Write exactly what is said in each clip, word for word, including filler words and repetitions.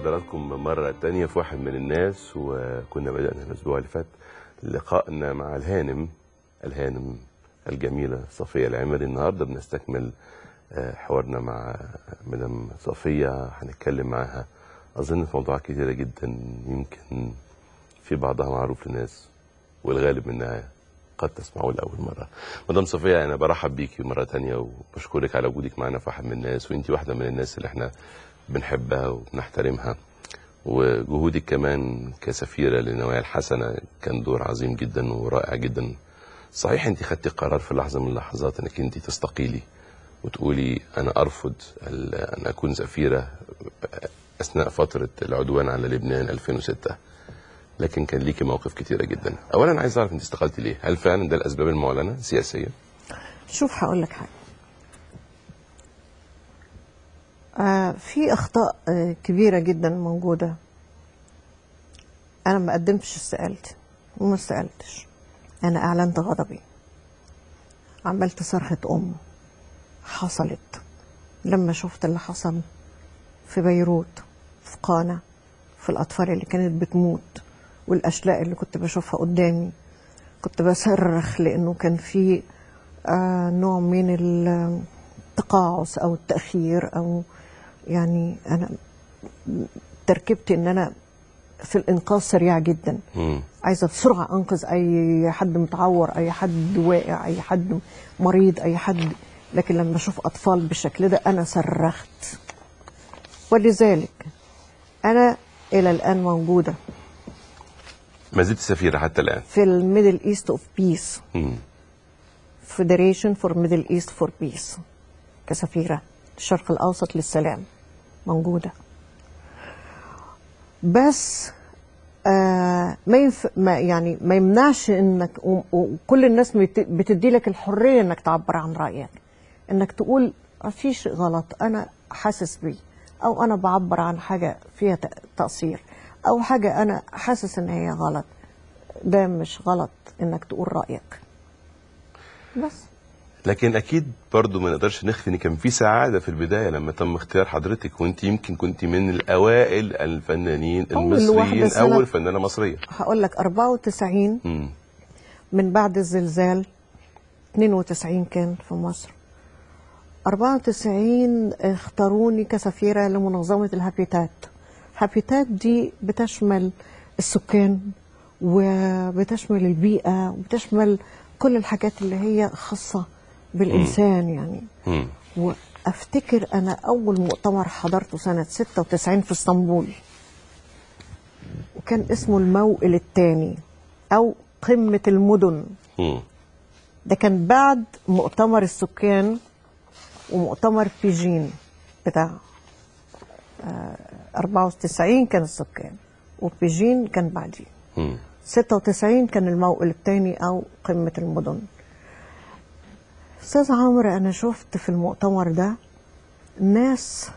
بحضراتكم مرة تانية في واحد من الناس، وكنا بدأنا الأسبوع اللي فات لقائنا مع الهانم الهانم الجميلة صفية العمري. النهاردة بنستكمل حوارنا مع مدام صفية، هنتكلم معاها أظن في موضوعات كتيرة جدا يمكن في بعضها معروف للناس والغالب منها قد تسمعوه لأول مرة. مدام صفية أنا برحب بيكي مرة تانية وبشكرك على وجودك معنا في واحد من الناس، وأنتي واحدة من الناس اللي احنا بنحبها وبنحترمها، وجهودك كمان كسفيرة للنوايا الحسنة كان دور عظيم جدا ورائع جدا. صحيح أنت خدتي قرار في لحظة من اللحظات أنك أنت تستقيلي وتقولي أنا أرفض أن أكون سفيرة أثناء فترة العدوان على لبنان ألفين وستة، لكن كان ليكي مواقف كتيرة جدا. أولا عايز أعرف أنت استقلتي ليه؟ هل فعلا ده الأسباب المعلنة سياسية؟ شوف هقول لك حاجة، آه في أخطاء آه كبيرة جدا موجودة. أنا ما قدمتش استقالتي وما استقالتش، أنا أعلنت غضبي، عملت صرخة أم حصلت لما شفت اللي حصل في بيروت، في قانا، في الأطفال اللي كانت بتموت والأشلاء اللي كنت بشوفها قدامي. كنت بصرخ لأنه كان في آه نوع من التقاعس أو التأخير، أو يعني أنا تركيبتي إن أنا في الإنقاذ سريع جدا، م. عايزة بسرعة أنقذ أي حد متعور، أي حد واقع، أي حد مريض، أي حد. لكن لما أشوف أطفال بالشكل ده أنا صرخت، ولذلك أنا إلى الآن موجودة. ما زلت سفيرة حتى الآن في الميدل إيست أوف بيس، فيدريشن فور ميدل إيست فور بيس، كسفيرة الشرق الأوسط للسلام موجودة. بس آه ما, ينف... ما يعني ما يمنعش انك وكل الناس بتدي لك الحريه انك تعبر عن رايك، انك تقول ما فيش غلط انا حاسس بيه، او انا بعبر عن حاجه فيها تقصير، او حاجه انا حاسس ان هي غلط. ده مش غلط انك تقول رايك بس. لكن اكيد برضو ما نقدرش نخفي ان كان في سعاده في البدايه لما تم اختيار حضرتك، وانت يمكن كنت من الاوائل الفنانين المصريين، اول فنانه مصريه. هقول لك أربعة وتسعين م. من بعد الزلزال، اثنين وتسعين كان في مصر، أربعة وتسعين اختاروني كسفيره لمنظمه الهابيتات. هابيتات دي بتشمل السكان وبتشمل البيئه وبتشمل كل الحاجات اللي هي خاصه بالإنسان يعني. م. وأفتكر أنا أول مؤتمر حضرته سنة ستة وتسعين في اسطنبول، وكان اسمه الموئل الثاني أو قمة المدن. م. ده كان بعد مؤتمر السكان ومؤتمر بيجين بتاع أربعة وتسعين كان السكان، وبيجين كان بعديه. ستة وتسعين كان الموئل الثاني أو قمة المدن. أستاذ عمرو، أنا شفت في المؤتمر ده ناس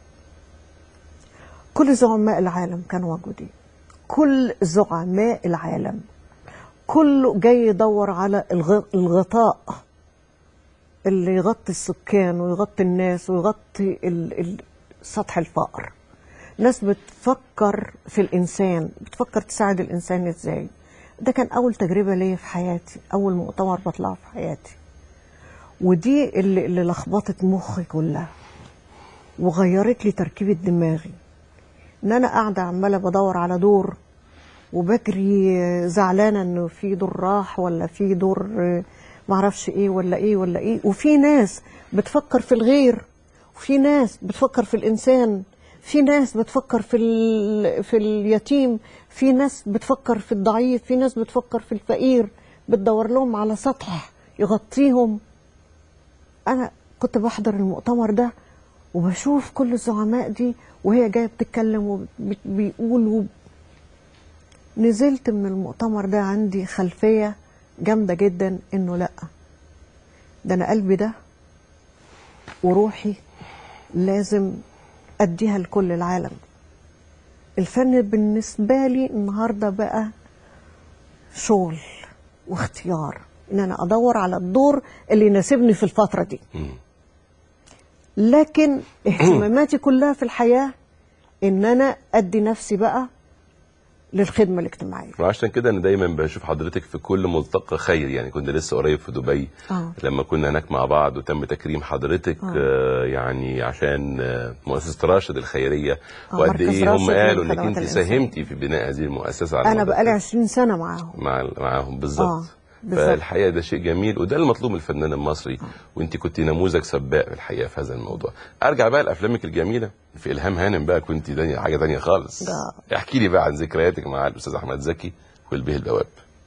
كل زعماء العالم كانوا موجودين، كل زعماء العالم كله جاي يدور على الغطاء اللي يغطي السكان ويغطي الناس ويغطي سطح الفقر. ناس بتفكر في الإنسان، بتفكر تساعد الإنسان إزاي. ده كان أول تجربة ليا في حياتي، أول مؤتمر بطلعه في حياتي، ودي اللي, اللي لخبطت مخي كلها وغيرت لي تركيبة دماغي. ان انا قاعدة عمالة بدور على دور وبجري زعلانة انه في دور راح ولا في دور معرفش ايه ولا ايه ولا ايه، وفي ناس بتفكر في الغير، وفي ناس بتفكر في الانسان، في ناس بتفكر في في اليتيم، في ناس بتفكر في الضعيف، في ناس بتفكر في الفقير، بتدور لهم على سطح يغطيهم. أنا كنت بحضر المؤتمر ده وبشوف كل الزعماء دي وهي جاية بتتكلم وبيقول وب... نزلت من المؤتمر ده عندي خلفية جامدة جدا إنه لأ، ده أنا قلبي ده وروحي لازم أديها لكل العالم. الفن بالنسبة لي النهاردة بقى شغل واختيار، ان انا ادور على الدور اللي يناسبني في الفترة دي. لكن اهتماماتي كلها في الحياة ان انا ادي نفسي بقى للخدمه الاجتماعيه. وعشان كده انا دايما بشوف حضرتك في كل ملتقى خير، يعني كنت لسه قريب في دبي آه. لما كنا هناك مع بعض وتم تكريم حضرتك آه. آه يعني عشان آه مؤسسه راشد الخيريه، آه، وقد مركز ايه هم راشد قالوا انك للخدمات انت الإنسانية. ساهمتي في بناء هذه المؤسسه على انا مدى بقالي كام- عشرين سنه معاهم. مع معاهم بالظبط. اه بالظبط. فالحقيقه ده شيء جميل، وده المطلوب من الفنان المصري، وانت كنت نموذج سباق في الحقيقه في هذا الموضوع. ارجع بقى لافلامك الجميله. في الهام هانم بقى كنت دنيا حاجه ثانيه خالص. ده. احكي لي بقى عن ذكرياتك مع الاستاذ احمد زكي والبيه البواب.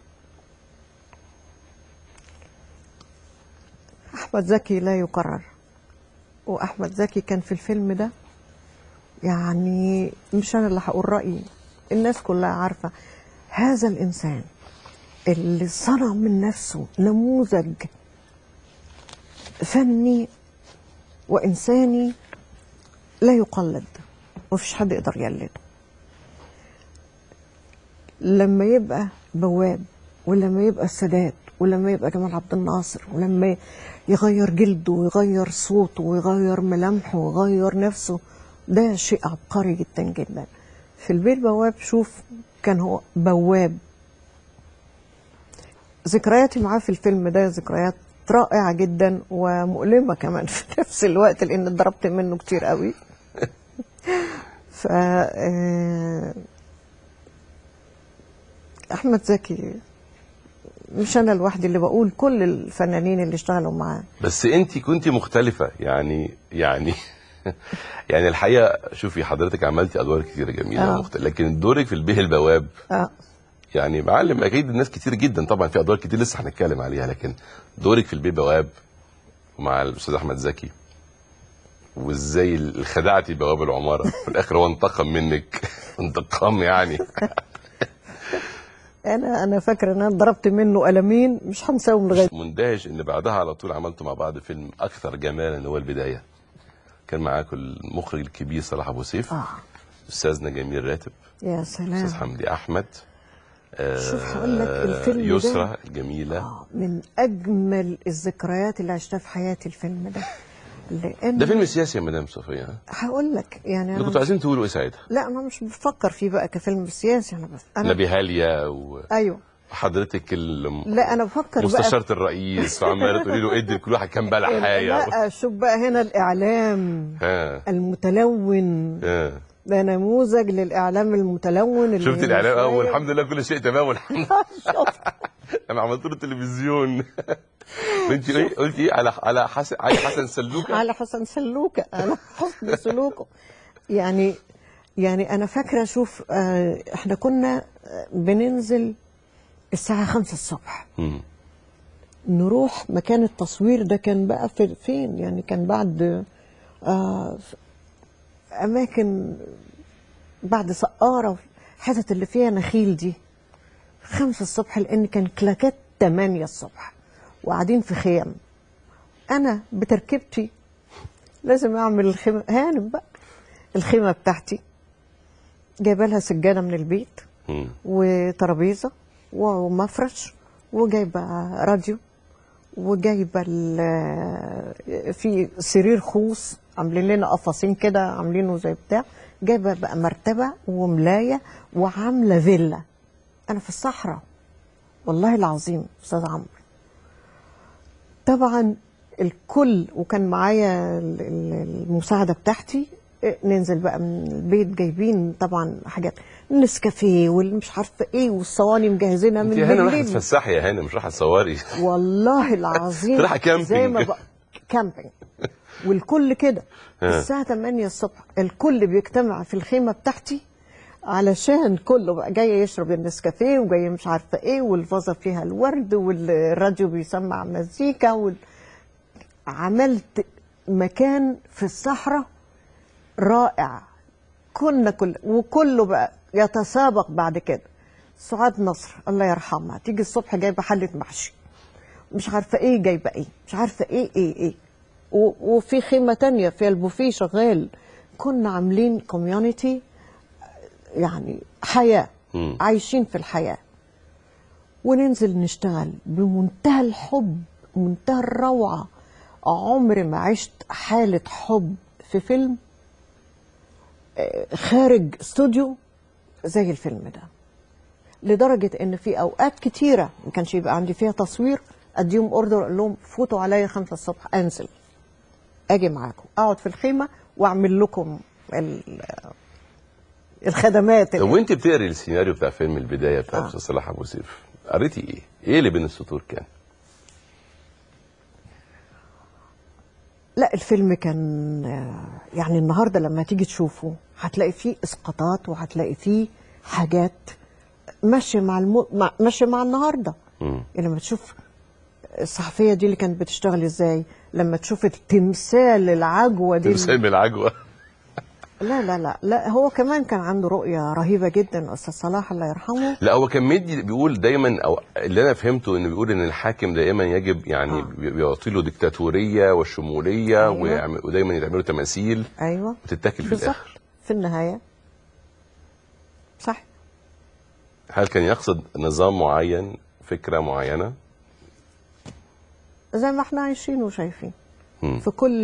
احمد زكي لا يكرر، واحمد زكي كان في الفيلم ده يعني مش انا اللي هقول رايي، الناس كلها عارفه هذا الانسان اللي صنع من نفسه نموذج فني وانساني لا يقلد، مفيش حد يقدر يقلده. لما يبقى بواب، ولما يبقى السادات، ولما يبقى جمال عبد الناصر، ولما يغير جلده ويغير صوته ويغير ملامحه ويغير نفسه، ده شيء عبقري جدا جدا. في البيه البواب شوف كان هو بواب. ذكرياتي معاه في الفيلم ده ذكريات رائعة جدا ومؤلمة كمان في نفس الوقت، لأن اتضربت منه كتير قوي. ف أحمد زكي مش أنا لوحدي اللي بقول، كل الفنانين اللي اشتغلوا معاه. بس انت كنت مختلفه يعني يعني يعني الحقيقه شوفي حضرتك عملتي ادوار كتيره جميله آه. ومختلفه، لكن دورك في البيه البواب آه. يعني معلم اكيد الناس كتير جدا، طبعا في ادوار كتير لسه هنتكلم عليها، لكن دورك في البيه البواب مع الاستاذ احمد زكي، وازاي خدعتي بواب العماره في الاخر هو انتقم منك انتقام يعني. انا انا فاكره ان انا ضربت منه قلمين مش هنساهم لغايه. مندهش ان بعدها على طول عملتوا مع بعض فيلم اكثر جمالا هو البدايه، كان معاكم المخرج الكبير صلاح ابو سيف، اه استاذنا جميل راتب، يا سلام، استاذ حمدي احمد، آه شوف هقول لك الفيلم ده يسرى الجميله. آه من اجمل الذكريات اللي عشتها في حياتي الفيلم ده، لان ده فيلم سياسي يا مدام صفيه. هقول لك يعني اللي انا كنتوا مش... عايزين تقولوا ايه ساعتها؟ لا انا مش بفكر فيه بقى كفيلم سياسي، انا بس انا نبي هاليا و... ايوه حضرتك الم... لا انا بفكر بقى مستشارة الرئيس وعماله تقولي له ادي لكل واحد كام بلحايه. لا شوف بقى هنا الاعلام ها المتلون، ها ده نموذج للاعلام المتلون اللي شفت الاعلام شايف- اول الحمد لله كل شيء تمام والحمد لله. شفت انا عملت له تلفزيون. وانت ايه قلتي ايه على على حسن علي حسن سلوكه؟ على حسن سلوكه، على حسن سلوكه. يعني يعني انا فاكره شوف آه، احنا كنا آه، بننزل الساعه خمسة الصبح، مم. نروح مكان التصوير ده كان بقى في فين، يعني كان بعد آه، في اماكن بعد سقاره، الحتت اللي فيها نخيل دي، خمسة الصبح، لان كان كلاكات تمانية الصبح وقاعدين في خيام. انا بتركيبتي لازم اعمل الخيمه، هانم بقى الخيمه بتاعتي، جايبه لها سجاده من البيت مم. وترابيزه ومفرش، وجايبه راديو، وجايبه ال- في سرير خوص عاملين لنا قفصين كده عاملينه زي بتاع، جايبه بقى مرتبه وملايه وعامله فيلا. انا في الصحراء والله العظيم استاذ عمرو. طبعا الكل، وكان معايا ال- ال- المساعده بتاعتي، ننزل بقى من البيت جايبين طبعا حاجات النسكافيه والمش عارفه ايه، والصواني مجهزينها من انت هنا رايحه بالليل. تفسحي يا هانم مش رايحه تصوري. والله العظيم رايحه كامبينج. زي ما بقى كامبينج، والكل كده ها. الساعه تمانية الصبح الكل بيجتمع في الخيمه بتاعتي، علشان كله بقى جاي يشرب النسكافيه وجاي مش عارفه ايه، والفازه فيها الورد والراديو بيسمع مزيكا وال... عملت مكان في الصحراء رائع. كنا كل وكله بقى يتسابق بعد كده. سعاد نصر الله يرحمها تيجي الصبح جايبه حله محشي، مش عارفه ايه جايبه ايه، مش عارفه ايه ايه ايه، و- وفي خيمه تانية فيها البوفيه شغال. كنا عاملين كوميونتي، يعني حياه، مم. عايشين في الحياه، وننزل نشتغل بمنتهى الحب، منتهى الروعه. عمري ما عشت حاله حب في فيلم خارج استوديو زي الفيلم ده، لدرجه ان في اوقات كتيره ما كانش يبقى عندي فيها تصوير اديهم اوردر اقول لهم فوتوا عليا خمسة الصبح انزل اجي معاكم اقعد في الخيمه واعمل لكم الخدمات. طب وانت بتقري السيناريو بتاع فيلم البدايه بتاع الاستاذ آه. صلاح ابو سيف، قريتي ايه؟ ايه اللي بين السطور كان؟ لا الفيلم كان يعني النهارده لما تيجي تشوفه هتلاقي فيه اسقاطات وهتلاقي فيه حاجات ماشيه مع الم... مع... ماشيه مع النهارده. امم لما تشوف الصحفيه دي اللي كانت بتشتغل ازاي، لما تشوف التمثال العجوه دي تمثال العجوه لا لا لا لا هو كمان كان عنده رؤيه رهيبه جدا استاذ صلاح الله يرحمه. لا هو كان مدي بيقول دايما، او اللي انا فهمته انه بيقول ان الحاكم دائما يجب يعني آه. بيعطي له ديكتاتوريه والشموليه، أيوة. ويعمل ودايما يعملوا تماثيل ايوه وتتاكل في بالظبط الاخر. في النهايه صح. هل كان يقصد نظام معين، فكره معينه؟ زي ما احنا عايشين وشايفين مم. في كل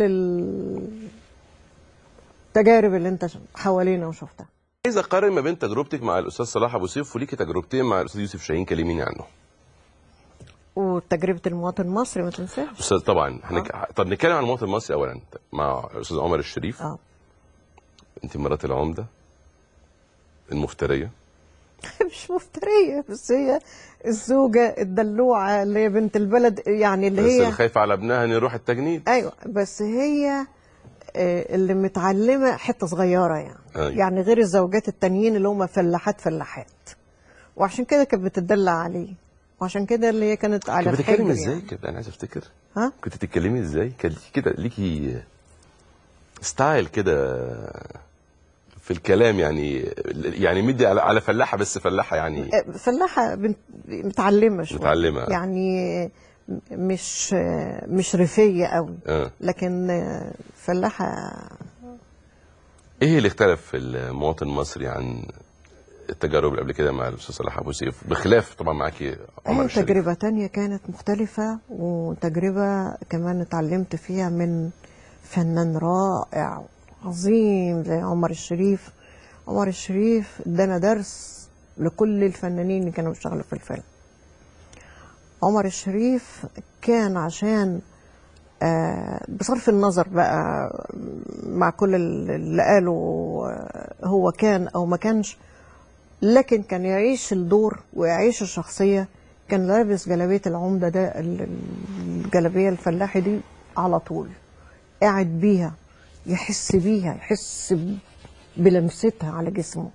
التجارب اللي انت حوالينا وشفتها. عايز اقارن ما بين تجربتك مع الاستاذ صلاح ابو سيف وليكي تجربتين مع الاستاذ يوسف شاهين، كلميني عنه. وتجربه المواطن المصري ما تنساش. استاذ طبعا هنك... آه. طب نتكلم عن المواطن المصري اولا مع الاستاذ عمر الشريف. اه انت مرات العمده المفتريه. مش مفتريه، بس هي الزوجه الدلوعه اللي هي بنت البلد، يعني اللي بس هي اللي خايفه على ابنها ان يروح التجنيد. ايوه بس هي اللي متعلمه حته صغيره يعني. أيوة. يعني غير الزوجات التانيين اللي هم فلاحات فلاحات، وعشان كده كانت بتدلع عليه، وعشان كده اللي هي كانت على كنت بتتكلمي الحجر ازاي يعني. كده؟ انا عايز افتكر. ها كنت بتتكلمي ازاي؟ كان ليكي كده ليكي ستايل كده في الكلام، يعني يعني مدي على على فلاحه، بس فلاحه يعني فلاحه بنت متعلمه شويه، متعلمه يعني مش مش ريفيه قوي. اه. لكن فلاحه. ايه اللي اختلف في المواطن المصري عن التجارب اللي قبل كده مع الاستاذ صلاح ابو سيف، بخلاف طبعا معاكي عمر الشريف؟ تجربه تانية كانت مختلفه، وتجربه كمان اتعلمت فيها من فنان رائع عظيم زي عمر الشريف. عمر الشريف ادانا درس لكل الفنانين اللي كانوا بيشتغلوا في الفيلم. عمر الشريف كان عشان آه بصرف النظر بقى مع كل اللي قاله هو كان او ما كانش، لكن كان يعيش الدور ويعيش الشخصيه. كان لابس جلابيه العمده ده، الجلابيه الفلاحي دي على طول، قاعد بيها، يحس بيها، يحس بلمستها على جسمه.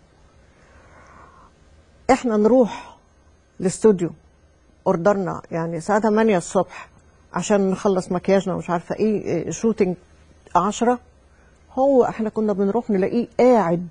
احنا نروح الاستوديو اوردرنا يعني الساعه تمانية الصبح عشان نخلص مكياجنا ومش عارفه ايه، شوتنج عشرة، هو احنا كنا بنروح نلاقيه قاعد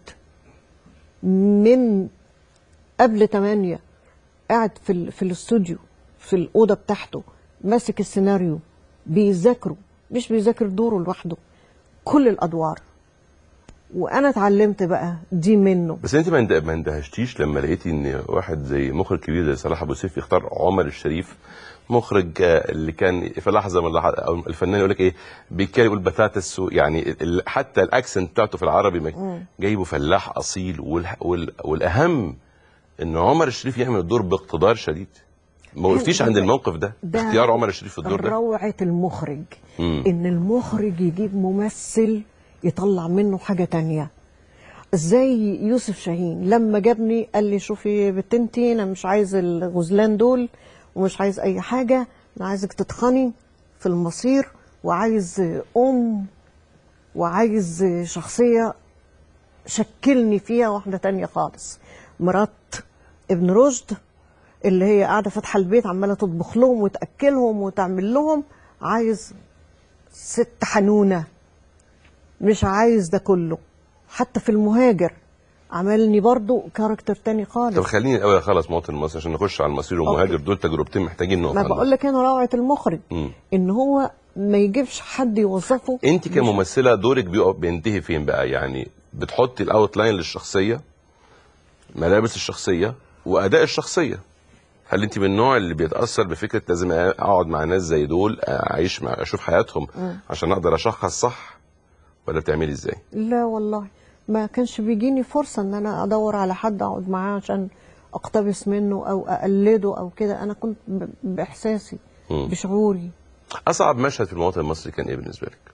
من قبل تمانية، قاعد في ال... في الاستوديو في الاوضه بتاعته ماسك السيناريو بيذاكره، مش بيذاكر دوره لوحده، كل الادوار. وانا اتعلمت بقى دي منه. بس انت ما اندهشتيش لما لقيتي ان واحد زي مخرج كبير زي صلاح ابو سيف يختار عمر الشريف، مخرج اللي كان في لحظه من اللحظات او الفنان يقول لك ايه، بيتكلم يقول بتاتس، يعني حتى الاكسنت بتاعته في العربي جايبه فلاح اصيل، والاهم ان عمر الشريف يعمل الدور باقتدار شديد. ما وقفتيش عند الموقف ده, ده اختيار عمر الشريف في الدور ده؟ روعه المخرج. مم. ان المخرج يجيب ممثل يطلع منه حاجه تانية. زي يوسف شاهين لما جابني قال لي شوفي بنتي، انا مش عايز الغزلان دول ومش عايز اي حاجه، انا عايزك تتخني في المصير، وعايز ام، وعايز شخصيه شكلني فيها واحده تانية خالص. مرات ابن رشد اللي هي قاعده فاتحه البيت عماله تطبخ لهم وتاكلهم وتعمل لهم، عايز ست حنونه، مش عايز ده كله. حتى في المهاجر عملني برضو كاركتر تاني خالص. طب خليني الاول اخلص مواطن المصري عشان نخش على المصير والمهاجر. دول تجربتين محتاجين نقف ما عندهم. بقول لك انا روعه المخرج. م. ان هو ما يجيبش حد يوظفه. انت كممثله دورك بينتهي فين بقى؟ يعني بتحطي الاوت لاين للشخصيه، ملابس الشخصيه واداء الشخصيه. هل انت من النوع اللي بيتاثر بفكره لازم اقعد مع ناس زي دول، اعيش مع اشوف حياتهم م. عشان اقدر اشخص صح، ولا بتعملي ازاي؟ لا والله ما كانش بيجيني فرصة ان انا ادور على حد اقعد معاه عشان اقتبس منه او اقلده او كده. انا كنت ب- باحساسي مم. بشعوري. اصعب مشهد في المواطن المصري كان ايه بالنسبه لك؟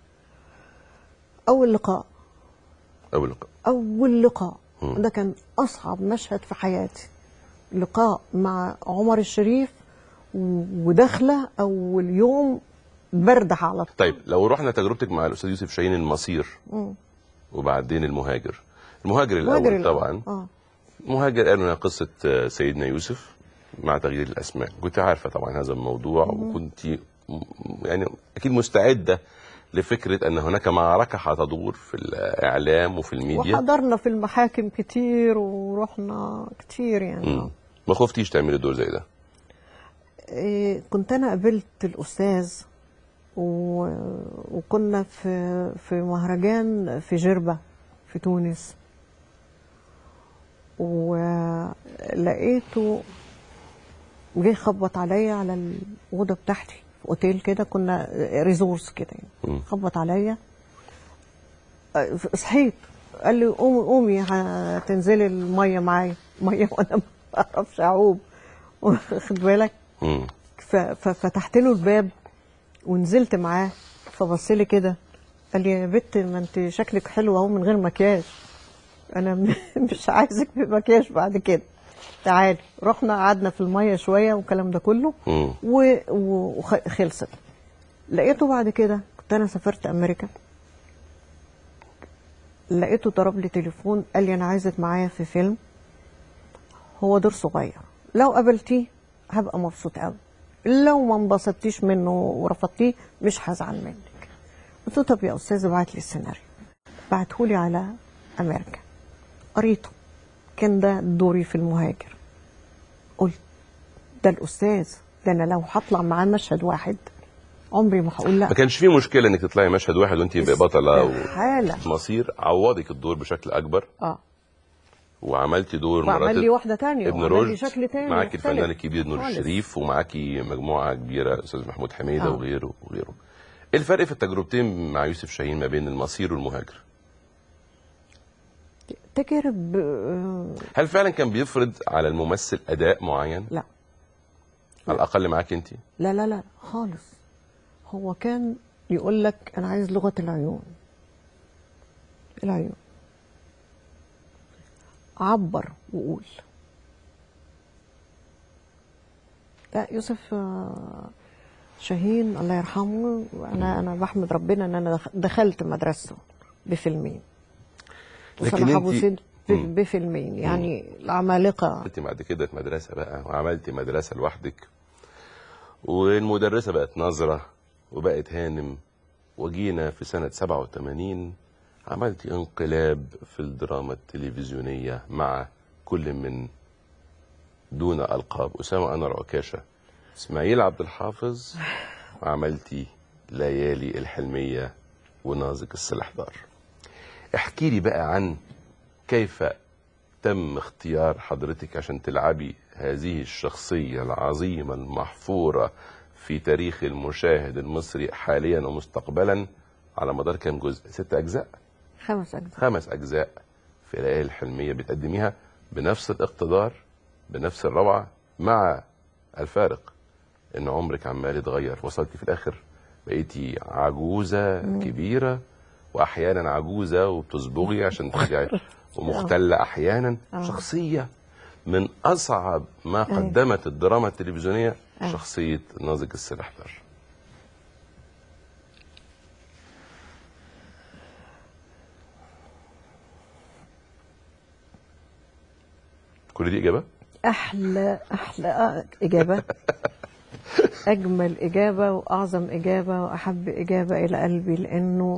اول لقاء اول لقاء. اول لقاء مم. ده كان اصعب مشهد في حياتي. لقاء مع عمر الشريف و- وداخله اول يوم برده على طول. طيب لو رحنا تجربتك مع الاستاذ يوسف شاهين، المصير مم. وبعدين المهاجر. المهاجر الاول مهاجر الأول. طبعا. اه مهاجر قالوا انها قصه آه، سيدنا يوسف مع تغيير الاسماء، كنت عارفه طبعا هذا الموضوع وكنت م- يعني اكيد مستعده لفكره ان هناك معركه هتدور في الاعلام وفي الميديا. وحضرنا في المحاكم كتير ورحنا كتير يعني. مم. ما خفتيش تعملي دور زي ده؟ إيه، كنت انا قابلت الاستاذ و... وكنا في في مهرجان في جربة في تونس، ولقيته جه يخبط عليا على الاوضه بتاعتي في اوتيل كده، كنا ريزورس كده يعني. مم. خبط عليا، أه، صحيت قال لي قومي قومي هتنزلي الميه معايا. ميه وانا ما بعرفش اعوم واخد بالك. مم. ف- ففتحت له الباب ونزلت معاه، فبص لي كده قال لي يا بت ما انت شكلك حلو اهو من غير مكياج، انا م- مش عايزك بمكياج بعد كده، تعالي. رحنا قعدنا في الميه شويه والكلام ده كله مم. و- و- وخلصت. لقيته بعد كده، كنت انا سافرت امريكا، لقيته ضرب لي تليفون قال لي انا عايزك معايا في فيلم، هو دور صغير، لو قابلتيه هبقى مبسوط قوي، لو ما انبسطتيش منه ورفضتيه مش هزعل منك. قلت له طب يا استاذ ابعت لي السيناريو. بعتهولي على امريكا، قريته، كان ده دوري في المهاجر. قلت ده الاستاذ ده، انا لو هطلع معاه مشهد واحد عمري ما هقول لا. ما كانش في مشكله انك تطلعي مشهد واحد وانت بطله حالة ومصير عوضك الدور بشكل اكبر، اه وعملتي دور وعمل مرات لي واحده تانية ابن وعمل لي رشد، شكل تاني معاكي مختلف الفنان الكبير نور خالص. الشريف، ومعاكي مجموعه كبيره الاستاذ محمود حميده آه. وغيره وغيره. ايه الفرق في التجربتين مع يوسف شاهين ما بين المصير والمهاجر؟ تجرب آه، هل فعلا كان بيفرض على الممثل اداء معين؟ لا على الاقل معاكي انت؟ لا لا لا خالص. هو كان يقول لك انا عايز لغه العيون، العيون عبر وقول. لا يوسف آه، شاهين الله يرحمه، انا انا بحمد ربنا ان انا دخلت مدرسته بفيلمين، لكن وصلاح انت- ابو سيد ب- مم. بفيلمين يعني العمالقه. انت بعد كده في مدرسه بقى وعملتي مدرسه لوحدك، والمدرسه بقت نظره وبقت هانم، وجينا في سنه سبعة وثمانين عملتي انقلاب في الدراما التلفزيونيه مع كل من دون القاب اسامه انور عكاشه، اسماعيل عبد الحافظ، وعملتي ليالي الحلميه ونازك السلحدار. احكي لي بقى عن كيف تم اختيار حضرتك عشان تلعبي هذه الشخصية العظيمة المحفورة في تاريخ المشاهد المصري حاليا ومستقبلا، على مدار كام جزء؟ ست أجزاء؟ خمس اجزاء. خمس أجزاء في ليالي الحلمية بتقدميها بنفس الاقتدار بنفس الروعة، مع الفارق إن عمرك عمال يتغير، وصلتي في الآخر بقيتي عجوزة كبيرة، وأحيانا عجوزة وبتصبغي عشان ترجعي، ومختلة أحيانا. شخصية من أصعب ما قدمت الدراما التلفزيونية، شخصية نازك السلحدار. كل دي إجابة؟ احلى احلى اجابه، اجمل اجابه واعظم اجابه واحب اجابه الى قلبي، لانه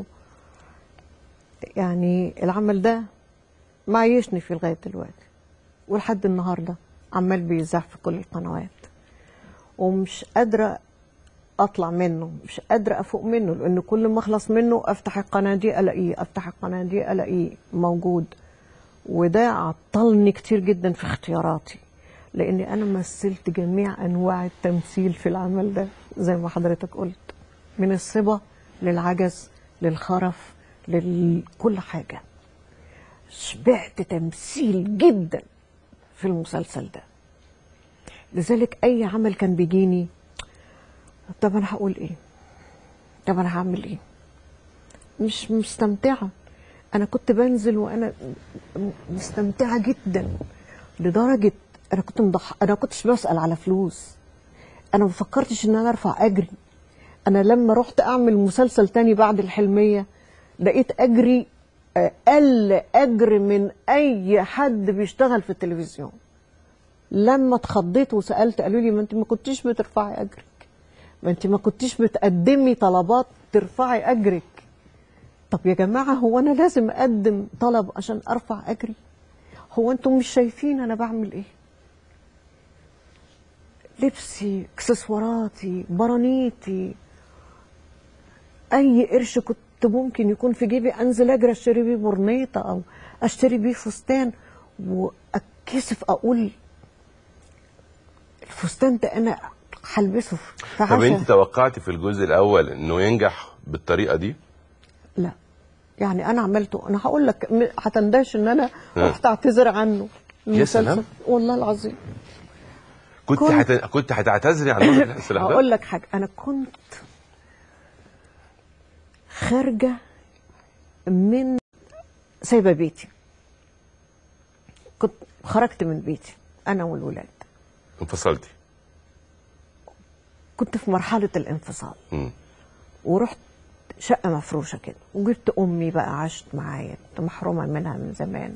يعني العمل ده معيشني فيه لغايه دلوقتي، ولحد النهارده عمال بيذاع في كل القنوات، ومش قادره اطلع منه، مش قادره افوق منه، لان كل ما اخلص منه افتح القناه دي الاقيه، افتح القناه دي الاقيه موجود. وده عطلني كتير جدا في اختياراتي، لاني انا مثلت جميع انواع التمثيل في العمل ده زي ما حضرتك قلت، من الصبا للعجز للخرف لكل حاجه. شبعت تمثيل جدا في المسلسل ده. لذلك اي عمل كان بيجيني، طب انا هقول ايه، طب انا هعمل ايه، مش مستمتعه. انا كنت بنزل وانا مستمتعه جدا، لدرجه انا كنت مضح... انا كنتش بسأل على فلوس، انا ما فكرتش ان انا ارفع اجري. انا لما رحت اعمل مسلسل تاني بعد الحلميه لقيت اجري اقل اجر من اي حد بيشتغل في التلفزيون. لما اتخضيت وسالت قالوا لي ما انت ما كنتيش بترفعي اجرك، ما انت ما كنتيش بتقدمي طلبات ترفعي اجرك. طب يا جماعه هو انا لازم اقدم طلب عشان ارفع اجري؟ هو انتم مش شايفين انا بعمل ايه؟ لبسي، اكسسواراتي، برانيتي، اي قرش كنت ممكن يكون في جيبي انزل اجري اشتري بيه برنيطه او اشتري بيه فستان، واتكسف اقول الفستان ده انا هلبسه في عشاء. طب انت توقعتي في الجزء الاول انه ينجح بالطريقه دي؟ لا يعني انا عملته، انا هقول لك م- هتندهش ان انا رحت اعتذر عنه. يا سلام، والله العظيم كنت كنت- حت... كنت هتعتذري عن موضوع السلاح ده؟ هقول لك حاجه، انا كنت خارجه من سايبه بيتي، كنت خرجت من بيتي انا والولاد، انفصلتي؟ كنت في مرحله الانفصال. مم. ورحت شقه مفروشه كده، وجبت امي بقى عاشت معايا، كنت محرومه منها من زمان،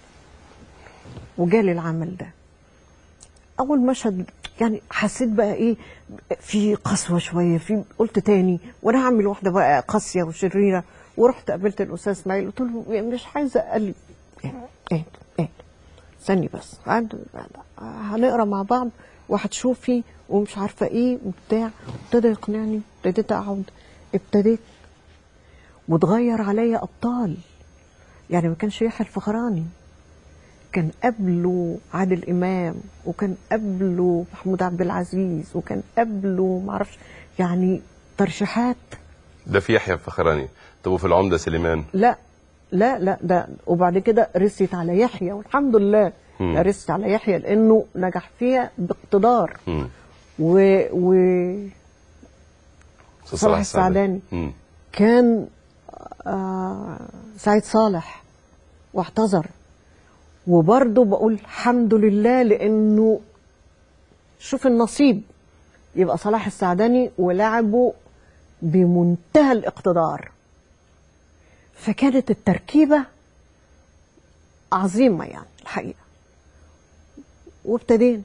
وجالي العمل ده. اول مشهد يعني حسيت بقى ايه، في قسوه شويه، في قلت تاني وانا هعمل واحده بقى قاسيه وشريره. ورحت قابلت الاستاذ اسماعيل قلت له مش عايزه. قال لي ايه ايه ايه استني بس عند هنقرا مع بعض وهتشوفي ومش عارفه ايه وبتاع. ابتدى يقنعني، ابتديت اقعد، ابتديت وتغير عليا ابطال. يعني ما كانش يحيى الفخراني، كان قبله عادل امام، وكان قبله محمود عبد العزيز، وكان قبله معرفش، يعني ترشيحات. ده في يحيى الفخراني. طب وفي العمده سليمان؟ لا لا لا ده وبعد كده رست على يحيى، والحمد لله رست على يحيى لانه نجح فيها باقتدار. مم. و و صلاح السعداني مم. كان آه سعيد صالح واعتذر، وبرضه بقول الحمد لله لانه شوف النصيب، يبقى صلاح السعداني ولعبه بمنتهى الاقتدار. فكانت التركيبه عظيمه يعني الحقيقه. وابتدينا،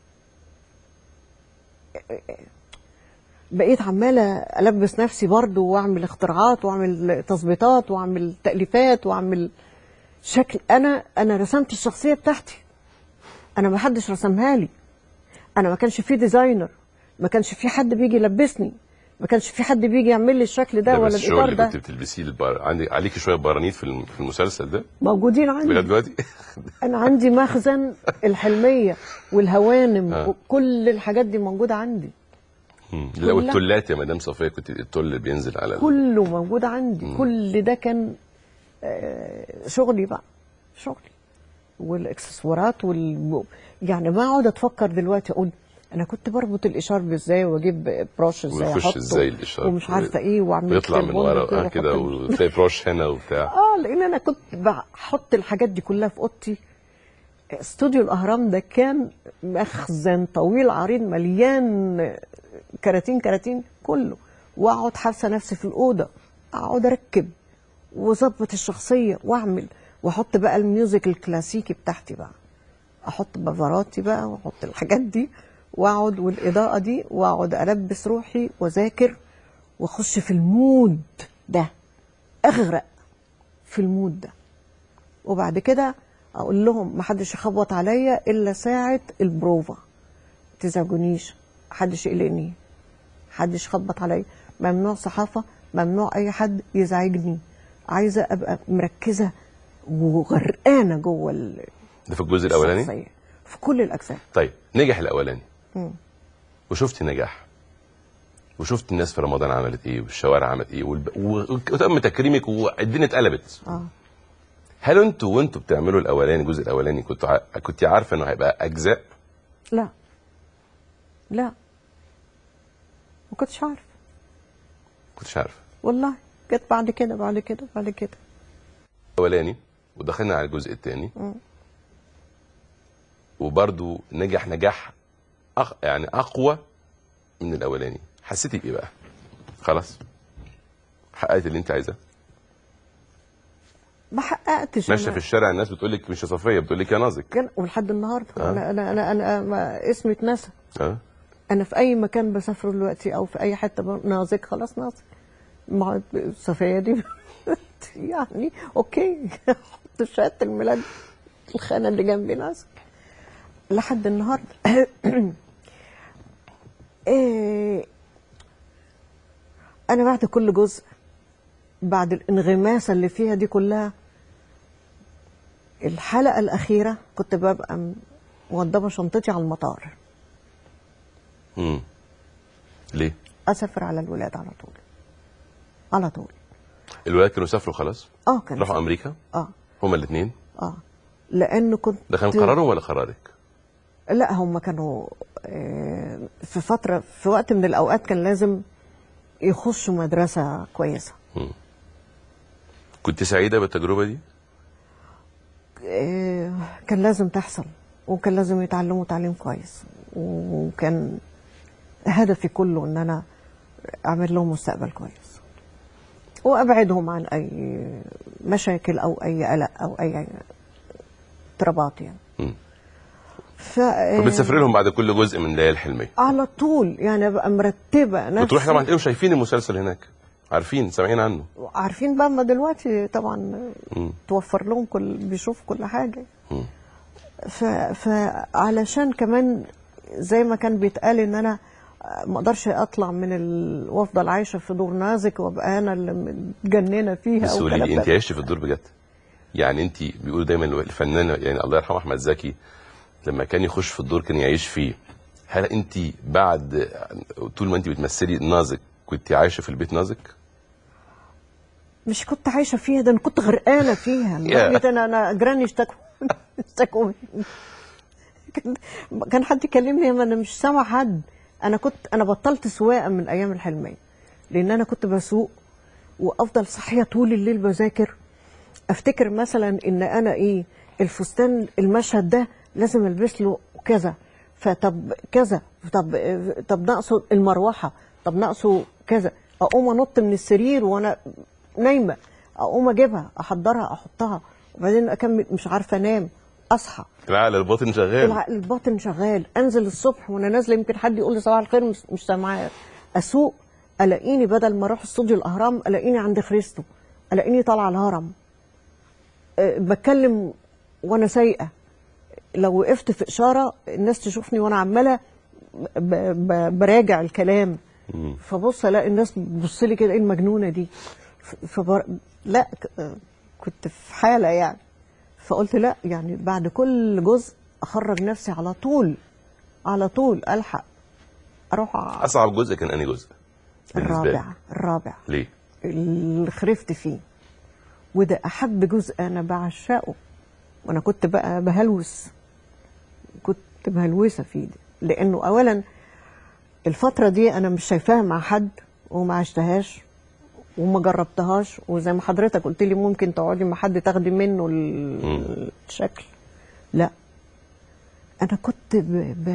بقيت عماله البس نفسي برضه واعمل اختراعات واعمل تظبيطات واعمل تاليفات واعمل شكل. انا انا رسمت الشخصيه بتاعتي، انا ما حدش رسمها لي، انا ما كانش في ديزاينر، ما كانش في حد بيجي يلبسني، ما كانش في حد بيجي يعمل لي الشكل ده ولا الاطار ده. اللي كنت بتلبسيه البار... عندك عليكي شويه برانيت في في المسلسل ده موجودين عندي لغايه دلوقتي. انا عندي مخزن الحلميه والهوانم آه. وكل الحاجات دي موجوده عندي. لا والتلات يا مدام صفيه، كنت التل اللي بينزل على كله موجود عندي. مم. كل ده كان شغلي بقى، شغلي والاكسسوارات وال يعني ما اقعد اتفكر دلوقتي اقول انا كنت بربط الاشارب ازاي واجيب بروش ازاي احطه ازاي الاشارب ومش عارفه ايه واعمل ويطلع من ورا كده وتلاقي بروش هنا وبتاع. اه لان انا كنت بحط الحاجات دي كلها في اوضتي. استوديو الاهرام ده كان مخزن طويل عريض مليان كراتين كراتين كله، واقعد حابسه نفسي في الاوضه اقعد اركب واظبط الشخصيه واعمل واحط بقى الميوزك الكلاسيكي بتاعتي بقى، احط بافاراتي بقى واحط الحاجات دي واقعد والاضاءه دي واقعد البس روحي واذاكر واخش في المود ده، اغرق في المود ده. وبعد كده اقول لهم ما حدش يخبط عليا الا ساعه البروفا، تزعجونيش، محدش يقلقني، محدش يخبط عليا، ممنوع صحافه، ممنوع اي حد يزعجني، عايزه ابقى مركزه وغرقانه جوه ال ده في الجزء الاولاني في كل الاجزاء. طيب نجح الاولاني مم. وشفتي نجاح وشفت الناس في رمضان عملت ايه والشوارع عملت ايه والب... وتم تكريمك والدنيا اتقلبت. اه هل انتوا وانتوا بتعملوا الاولاني الجزء الاولاني كنتوا ع... كنت عارفه انه هيبقى اجزاء؟ لا لا ما كنتش عارفه. كنتش عارفه والله جت بعد كده بعد كده بعد كده الاولاني ودخلنا على الجزء الثاني وبرضه نجح نجاح أخ... يعني اقوى من الاولاني. حسيتي بايه بقى؟ خلاص حققت اللي انت عايزاه؟ ما حققتش. ماشيه في الشارع الناس بتقول لك مش يا صفيه، بتقول لك يا نازك. كان ولحد النهارده آه. انا انا انا, أنا ما اسمي اتنسى. اه انا في اي مكان بسافره دلوقتي او في اي حته نازك خلاص نازك. مع صفيه دي يعني اوكي حط شهاده الميلاد الخانه اللي جنبي نازك لحد النهارده. إيه انا بعد كل جزء، بعد الانغماسه اللي فيها دي كلها، الحلقه الاخيره كنت ببقى موضبه شنطتي على المطار. امم ليه؟ اسافر على الولاد على طول على طول. الولاد كانوا سافروا خلاص؟ اه كانوا راحوا امريكا؟ اه هما الاثنين؟ اه لانه كنت ده كان قرارهم ولا قرارك؟ لا هم كانوا آه في فتره في وقت من الاوقات كان لازم يخشوا مدرسه كويسه. مم. كنت سعيده بالتجربه دي؟ آه كان لازم تحصل، وكان لازم يتعلموا تعليم كويس، وكان هدفي كله ان انا اعمل لهم مستقبل كويس وابعدهم عن اي مشاكل او اي قلق او اي اضطرابات يعني. مم. ف فبتسافري لهم بعد كل جزء من ليالي الحلميه؟ على طول يعني ابقى مرتبه نفسي. بتروحي طبعا تلاقيهم شايفين المسلسل هناك، عارفين سامعين عنه، عارفين بقى. ما دلوقتي طبعا مم. توفر لهم كل بيشوف كل حاجه. مم. ف... فعلشان كمان زي ما كان بيتقال ان انا ما اقدرش اطلع من ال... وافضل عايشه في دور نازك وابقى انا اللي متجننه فيها. بس او قولي لي كلام انت ده. عشتي في الدور بجد؟ يعني انت بيقولوا دايما الفنان يعني الله يرحمه احمد زكي لما كان يخش في الدور كان يعيش فيه. هل انت بعد طول ما انت بتمثلي نازك كنت عايشه في البيت نازك؟ مش كنت عايشه فيها، ده انا كنت غرقانه فيها لدرجه انا انا جيراني اشتكوا اشتكوا مني. كان كان حد يكلمني ما انا مش سامع حد. انا كنت انا بطلت سواقه من ايام الحلميه لان انا كنت بسوق وافضل صحيه طول الليل بذاكر. افتكر مثلا ان انا ايه الفستان المشهد ده لازم البس له كذا، فطب كذا، طب طب ناقصه المروحه، طب ناقصه كذا. اقوم انط من السرير وانا نايمه، اقوم اجيبها احضرها احطها وبعدين اكمل مش عارفه انام، اصحى العقل الباطن شغال. العقل الباطن شغال. انزل الصبح وانا نازله يمكن حد يقول لي صباح الخير مش, مش سامعاه. اسوق الاقيني بدل ما اروح استوديو الاهرام الاقيني عند خريستو، الاقيني طالعه الهرم. أه بتكلم وانا سايقه، لو وقفت في اشاره الناس تشوفني وانا عماله براجع الكلام. مم. فبص الاقي الناس بتبص لي كده ايه المجنونه دي. فبر... لا كنت في حاله يعني. فقلت لا يعني بعد كل جزء اخرج نفسي على طول على طول الحق اروح. اصعب جزء كان انهي جزء؟ الرابع. الرابع ليه؟ اللي خرفت فيه، وده احب جزء انا بعشقه. وانا كنت بقى بهلوس، كنت مهلوسه فيه دي. لانه اولا الفتره دي انا مش شايفاها مع حد وما عشتهاش وما جربتهاش. وزي ما حضرتك قلت لي ممكن تقعدي مع حد تاخدي منه الشكل. لا انا كنت ب... ب...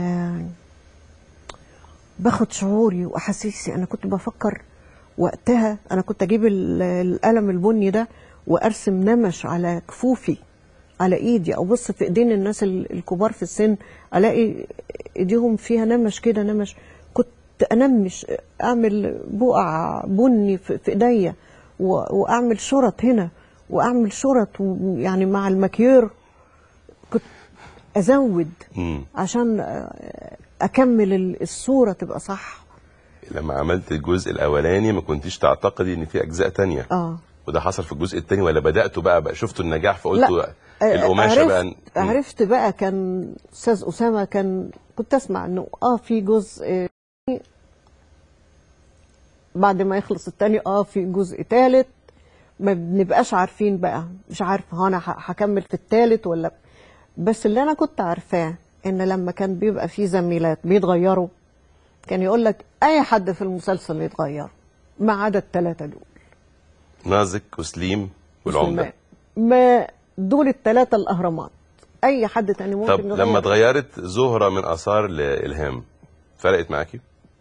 باخد شعوري واحاسيسي. انا كنت بفكر وقتها، انا كنت اجيب القلم البني ده وارسم نمش على كفوفي على ايدي، او بص في ايدين الناس الكبار في السن الاقي ايديهم فيها نمش كده نمش. كنت انمش اعمل بقع بني في ايديا واعمل شرط هنا واعمل شرط يعني مع المكيير. كنت ازود مم. عشان اكمل الصوره تبقى صح. لما عملت الجزء الاولاني ما كنتيش تعتقدي ان في اجزاء تانية؟ اه وده حصل في الجزء الثاني ولا بداتوا بقى, بقى شفتوا النجاح فقلتوا القماشه عرفت بقى؟ عرفت بقى. كان استاذ اسامه كان كنت اسمع انه اه في جزء بعد ما يخلص الثاني اه في جزء ثالث ما بنبقاش عارفين بقى، مش عارفه هو انا ه- هكمل في الثالث ولا. بس اللي انا كنت عارفاه ان لما كان بيبقى في زميلات بيتغيروا كان يقول لك اي حد في المسلسل يتغير ما عدا الثلاثه دول. نازك وسليم والعمده. ما دول الثلاثه الاهرامات، اي حد تاني ممكن طب يغير. لما اتغيرت زهره من اثار لالهام فرقت معاكي؟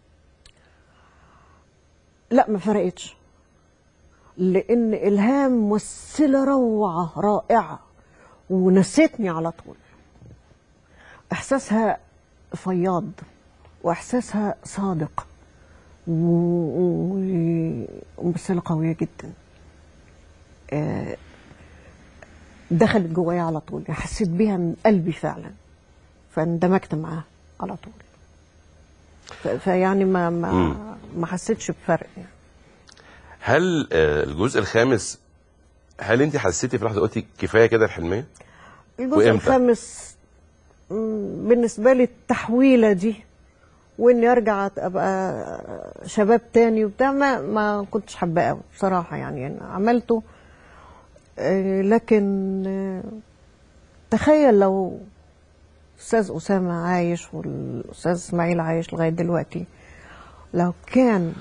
لا ما فرقتش، لان الهام ممثله روعه رائعه ونسيتني على طول. احساسها فياض واحساسها صادق و- و- وممثله قويه جدا. آه، دخلت جوايا على طول، حسيت بيها من قلبي فعلا، فاندمجت معاها على طول. ف- فيعني ما ما ما حسيتش بفرق يعني. هل آه، الجزء الخامس، هل انت حسيتي في لحظه قلتي كفايه كده الحلميه؟ الجزء وإمتى؟ الخامس مم، بالنسبه لي التحويله دي واني ارجع ابقى شباب تاني وبتاع ما ما كنتش حابه قوي بصراحه يعني, يعني عملته. آه، لكن آه، تخيل لو استاذ اسامه عايش والاستاذ اسماعيل عايش لغايه دلوقتي، لو كان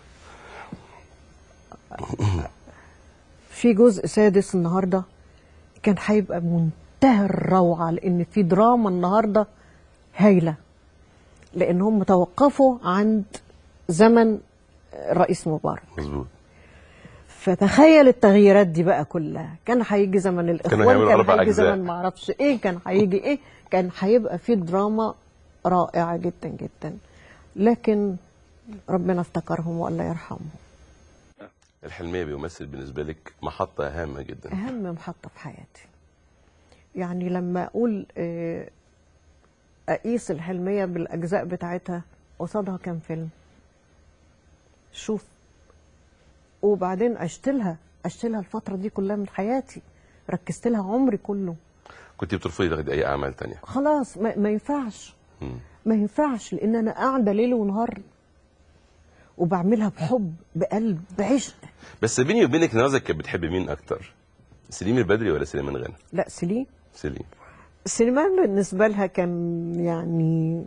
في جزء سادس النهارده كان هيبقى منتهى الروعه، لان في دراما النهارده هايله، لان هم توقفوا عند زمن الرئيس مبارك. مظبوط. فتخيل التغييرات دي بقى كلها، كان هيجي زمن الاخوان، هيعملوا كان أربع هيجي أجزاء. زمن ما اعرفش ايه، كان هيجي ايه، كان هيبقى في دراما رائعه جدا جدا. لكن ربنا افتكرهم والله يرحمهم. الحلميه بيمثل بالنسبه لك محطه هامه جدا. اهم محطه في حياتي. يعني لما اقول آه، اقيس الحلميه بالاجزاء بتاعتها قصادها كام فيلم، شوف. وبعدين عشت لها عشت لها الفتره دي كلها من حياتي، ركزت لها عمري كله. كنت بترفضي تاخدي اي اعمال تانية؟ خلاص ما, ما ينفعش مم. ما ينفعش، لان انا قاعده ليل ونهار وبعملها بحب بقلب بعشق. بس بيني وبينك نازك كانت بتحب مين اكتر؟ سليم البدري ولا سليمان غانم؟ لا سليم. سليم. سليمان بالنسبه لها كان يعني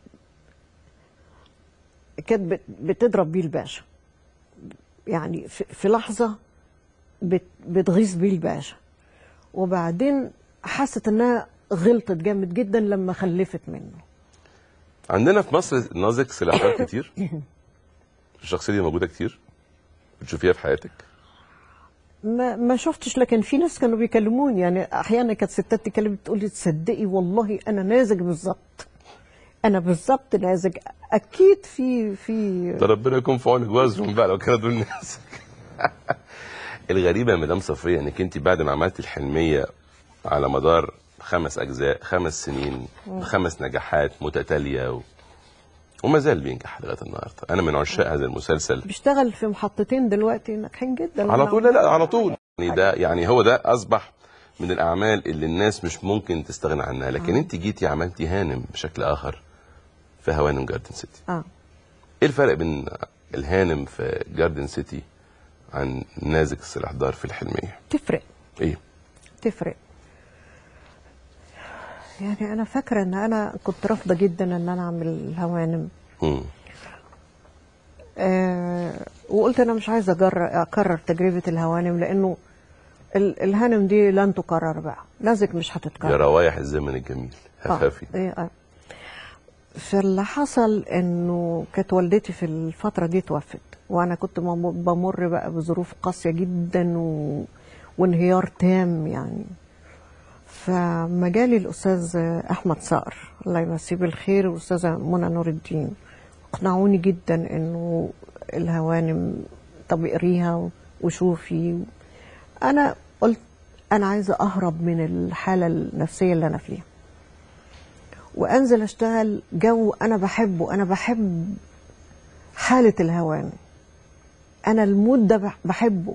كانت بت- بتضرب بيه الباشا، يعني في في لحظه بت- بتغيظ بيه الباشا، وبعدين حست انها غلطت جامد جدا لما خلفت منه. عندنا في مصر نازك سلاحات كتير. الشخصيه دي موجوده كتير بتشوفيها في حياتك؟ ما ما شفتش، لكن في ناس كانوا بيكلموني، يعني احيانا كانت ستات تكلم تقول لي تصدقي والله انا نازك بالظبط، انا بالظبط نازك. اكيد في في ده ربنا يكون في عونك وزنهم بقى لو كانوا دول نازك. الغريبه يا مدام صفيه انك انت بعد ما عملتي الحلميه على مدار خمس اجزاء، خمس سنين، خمس نجاحات متتاليه و... وما زال بينجح لغايه النهارده. انا من عشاق هذا المسلسل. بيشتغل في محطتين دلوقتي ناجحين جدا. على طول. لا لا على طول. يعني ده يعني هو ده اصبح من الاعمال اللي الناس مش ممكن تستغنى عنها. لكن انت جيتي عملتي هانم بشكل اخر في هوانم جاردن سيتي. اه ايه الفرق بين الهانم في جاردن سيتي عن نازك السلاحدار في الحلميه؟ تفرق ايه؟ تفرق. يعني انا فاكره ان انا كنت رافضه جدا ان انا اعمل هوانم. امم آه وقلت انا مش عايزه أجر- اكرر تجربه الهوانم، لانه ال- الهانم دي لن تكرر بقى، نازك مش يا هتتكرر. روايح الزمن الجميل هفافي. آه. إيه آه. فاللي حصل انه كانت والدتي في الفتره دي توفت، وانا كنت مم- بمر بقى بظروف قاسيه جدا و... وانهيار تام يعني. فما جالي الاستاذ احمد صقر الله يمسيه بالخير والاستاذه منى نور الدين، اقنعوني جدا انه الهوانم طب اقريها وشوفي. انا قلت انا عايزه اهرب من الحاله النفسيه اللي انا فيها وانزل اشتغل جو انا بحبه. انا بحب حاله الهوان، انا المود ده بح- بحبه،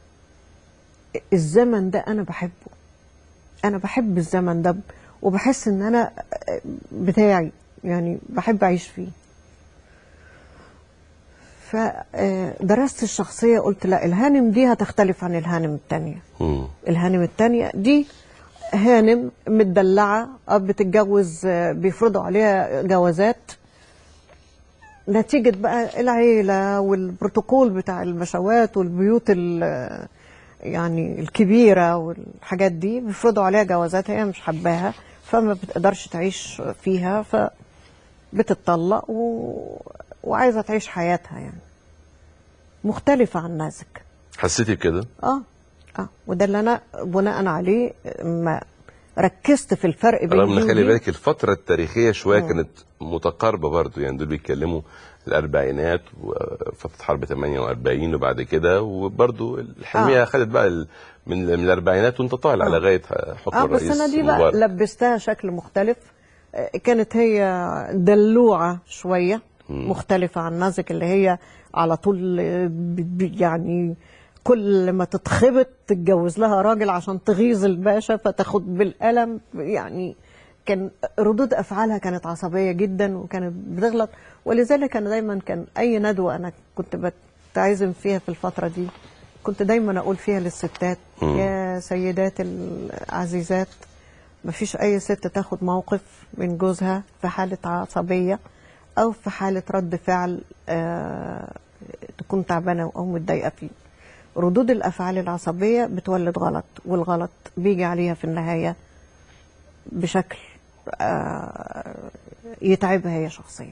الزمن ده انا بحبه، انا بحب الزمن ده وبحس ان انا بتاعي، يعني بحب اعيش فيه. فدرست الشخصيه، قلت لا الهانم دي هتختلف عن الهانم التانيه. مم. الهانم التانيه دي هانم متدلعه، بتتجوز، بيفرضوا عليها جوازات نتيجه بقى العيله والبروتوكول بتاع البشوات والبيوت يعني الكبيره والحاجات دي، بيفرضوا عليها جوازات هي مش حباها، فما بتقدرش تعيش فيها، فبتتطلق و... وعايزه تعيش حياتها يعني مختلفه عن نازك. حسيتي بكده؟ اه اه وده اللي انا بناء عليه ما ركزت في الفرق بين رغم دي ان خلي ودي. بالك الفتره التاريخيه شويه مم. كانت متقاربه برضو، يعني دول بيتكلموا الاربعينات وفتره حرب ثمانية وأربعين وبعد كده، وبرضو الحلميه آه. خدت بقى ال- من من الاربعينات وانت طالع آه. لغايه حكم اه بس الرئيس انا دي بقى مبارك. لبستها شكل مختلف. آه، كانت هي دلوعه شويه مم. مختلفه عن نازك اللي هي على طول آه، ب- ب- يعني كل ما تتخبط تتجوز لها راجل عشان تغيظ الباشا فتاخد بالقلم، يعني كان ردود افعالها كانت عصبيه جدا وكانت بتغلط. ولذلك انا دايما كان اي ندوه انا كنت بتعزم فيها في الفتره دي كنت دايما اقول فيها للستات مم. يا سيدات العزيزات، مفيش اي ست تاخد موقف من جوزها في حاله عصبيه او في حاله رد فعل آه تكون تعبانه او متضايقه فيه. ردود الافعال العصبيه بتولد غلط، والغلط بيجي عليها في النهايه بشكل آه يتعبها هي شخصيا.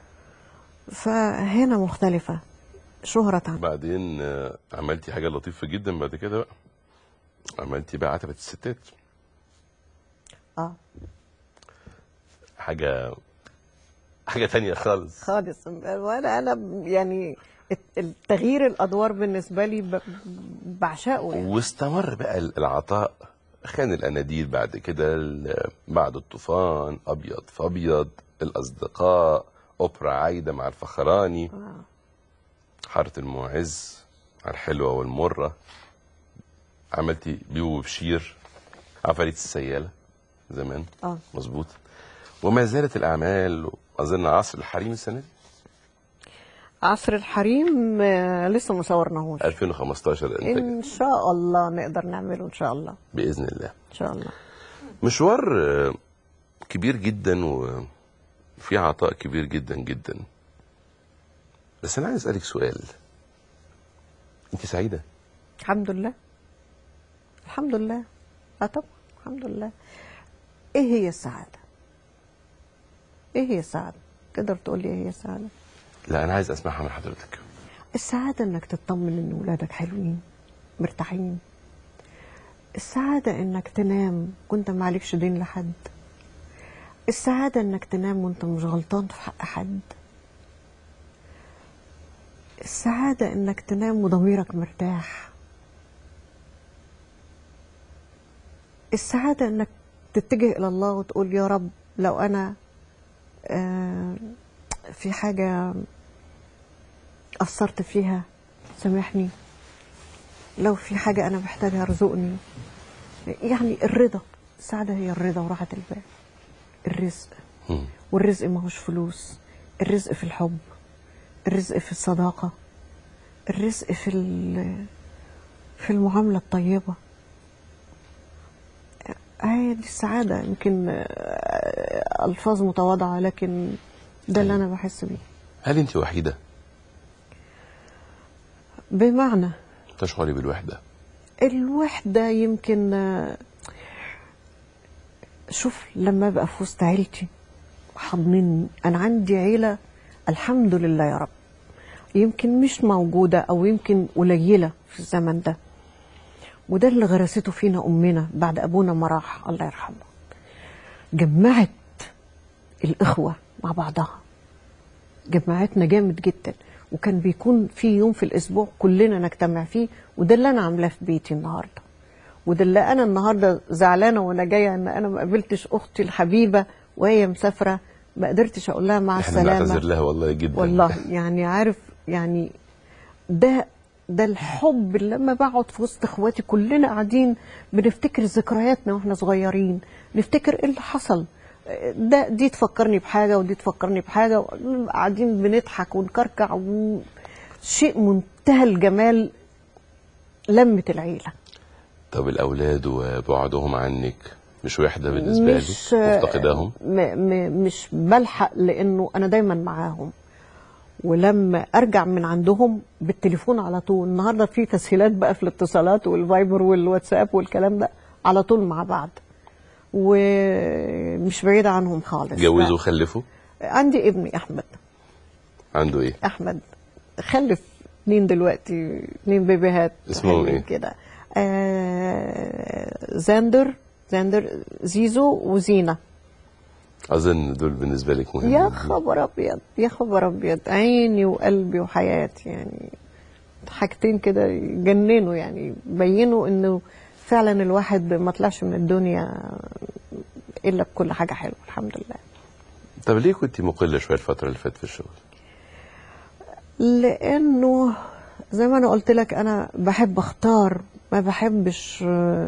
فهنا مختلفه شهرة عن بعدين آه، عملتي حاجه لطيفه جدا بعد كده بقى، عملتي بقى عتبه الستات، اه حاجه حاجه تانية خالص. خالص. وانا انا يعني التغيير الادوار بالنسبه لي ب- بعشقه يعني. واستمر بقى العطاء، خان الاناديل بعد كده، ال- بعد الطوفان، ابيض فابيض، الاصدقاء، اوبرا عايده مع الفخراني، آه. حاره المعز، على الحلوه والمره، عملتي بيو وبشير، عفاريت السياله زمان. اه مظبوط. وما زالت الاعمال، واظن عصر الحريم السنه دي عصر الحريم آه، لسه ما صورناهوش. ألفين وخمستاشر انتاج ان شاء الله نقدر نعمله ان شاء الله. باذن الله. ان شاء الله. مشوار آه، كبير جدا وفي عطاء كبير جدا جدا. بس انا عايز اسالك سؤال، انت سعيده؟ الحمد لله. الحمد لله. اه طبعا الحمد لله. ايه هي السعاده؟ ايه هي السعاده؟ تقدر تقول لي ايه هي السعاده؟ لا انا عايز اسمعها من حضرتك. السعاده انك تطمن ان ولادك حلوين مرتاحين. السعاده انك تنام وانت ما عليكش دين لحد. السعاده انك تنام وانت مش غلطان في حق حد. السعاده انك تنام وضميرك مرتاح. السعاده انك تتجه الى الله وتقول يا رب لو انا آه في حاجه قصرت فيها سامحني، لو في حاجه انا محتاجها ارزقني. يعني الرضا، السعاده هي الرضا وراحه البال. الرزق، مم. والرزق ما هوش فلوس، الرزق في الحب، الرزق في الصداقه، الرزق في ال- في المعامله الطيبه. هي دي السعاده. يمكن آه، الفاظ متواضعه لكن ده اللي انا بحس بيه. هل انت وحيده؟ بمعنى تشعري بالوحده؟ الوحده يمكن آه، شوف لما ابقى في وسط عيلتي حاضنيني، انا عندي عيله الحمد لله يا رب، يمكن مش موجوده او يمكن قليله في الزمن ده، وده اللي غرسته فينا امنا بعد ابونا ما راح الله يرحمه. جمعت الاخوه مع بعضها، جمعتنا جامد جدا، وكان بيكون في يوم في الاسبوع كلنا نجتمع فيه، وده اللي انا عاملاه في بيتي النهارده. وده اللي انا النهارده زعلانه وانا جايه ان انا ما قابلتش اختي الحبيبه وهي مسافره، ما قدرتش اقول لها مع احنا السلامه. نعتذر لها والله جدا. والله يعني عارف يعني ده ده الحب اللي لما بقعد في وسط اخواتي كلنا قاعدين بنفتكر ذكرياتنا واحنا صغيرين، نفتكر ايه اللي حصل، ده دي تفكرني بحاجه ودي تفكرني بحاجه، قاعدين بنضحك ونكركع و... شيء منتهى الجمال، لمة العيلة. طب الأولاد وبعدهم عنك مش وحدة بالنسبة لك؟ مش مفتقداهم؟ م م مش بلحق، لأنه أنا دايما معاهم، ولما أرجع من عندهم بالتليفون على طول. النهاردة في تسهيلات بقى في الاتصالات والفايبر والواتساب والكلام ده، على طول مع بعض، ومش بعيدة عنهم خالص. جوزوا وخلفوا؟ عندي ابني أحمد. عنده إيه؟ أحمد خلف اتنين دلوقتي، اتنين بيبيهات. اسمهم إيه؟ كده آه زاندر زاندر زيزو وزينة. أظن دول بالنسبة لك مهمين. يا خبر أبيض، يا خبر أبيض، عيني وقلبي وحياتي، يعني حاجتين كده يجننوا، يعني بينوا إنه فعلا الواحد ما طلعش من الدنيا إلا بكل حاجة حلوة الحمد لله. طب ليه كنت مقلة شوية الفترة اللي فاتت في الشغل؟ لأنه زي ما أنا قلت لك، أنا بحب أختار، ما بحبش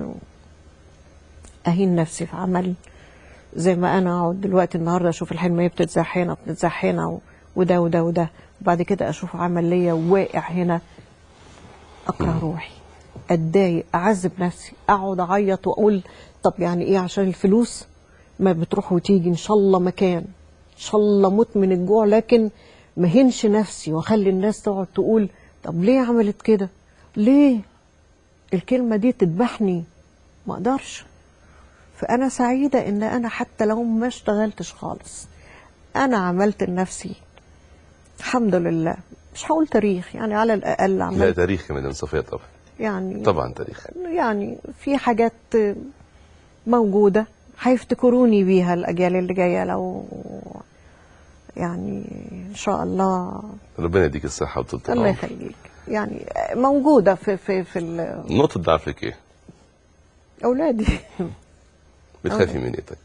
أهين نفسي في عمل. زي ما أنا أقعد دلوقتي النهاردة أشوف الحلمية بتتزاح هنا بتتزاح هنا وده وده وده، وبعد كده أشوف عمل ليا واقع هنا، أكره روحي، أتضايق، أعذب نفسي، أقعد أعيط وأقول طب يعني إيه عشان الفلوس ما بتروح وتيجي؟ إن شاء الله مكان، إن شاء الله موت من الجوع، لكن ما هنش نفسي وأخلي الناس تقعد تقول طب ليه عملت كده؟ ليه؟ الكلمة دي تذبحني، ما أقدرش. فأنا سعيدة إن أنا حتى لو ما اشتغلتش خالص، أنا عملت لنفسي الحمد لله. مش هقول تاريخ، يعني على الأقل عملت. لا تاريخ يا مدام صفية طبعا. يعني طبعا تاريخ. يعني في حاجات موجودة هيفتكروني بيها الأجيال اللي جاية، لو يعني إن شاء الله. ربنا يديك الصحة وطول العمر. الله يخليك. يعني موجودة في في في نقطة ضعفك إيه؟ أولادي. بتخافي من إيه طيب؟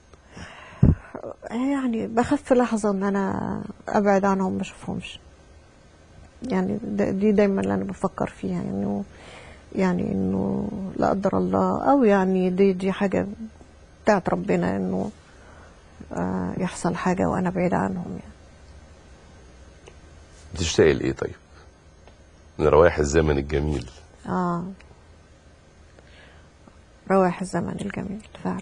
يعني بخاف في لحظة إن أنا أبعد عنهم ما أشوفهمش. يعني دي دايما اللي أنا بفكر فيها، إنه يعني إنه لا قدر الله، أو يعني دي دي حاجة بتاعت ربنا، إنه آه يحصل حاجة وأنا بعيدة عنهم. يعني بتشتاقي لإيه طيب؟ من روايح الزمن الجميل. آه روايح الزمن الجميل فعلا.